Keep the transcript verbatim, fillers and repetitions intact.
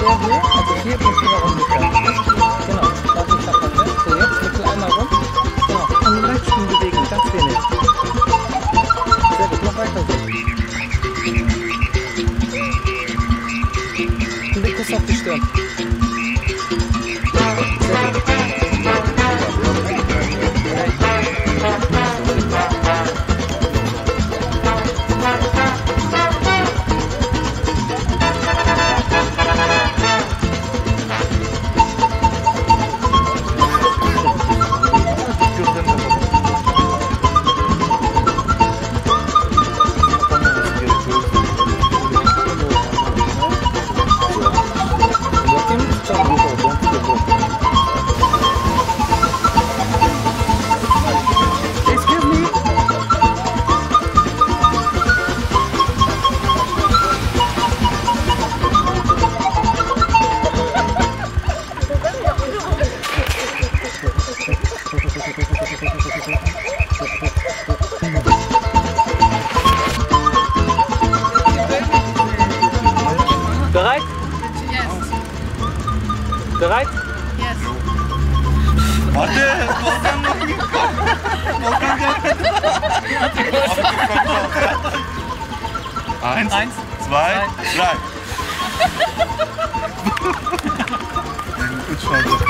der Höhe, also hier den Finger rumgekehrt. Genau, da ist die Schachmatte. So, jetzt wickel einmal rum. Genau, und leicht spielen bewegen, ganz wenig. Sehr gut, noch weiter so. Und den Kuss auf die Stirn. Sehr gut. Bereit? Yes. Bereit? Yes. Warte, Wolfgang noch nicht kommen. Wolfgang der Eins, Eins, zwei, drei. Gut, Scheiße.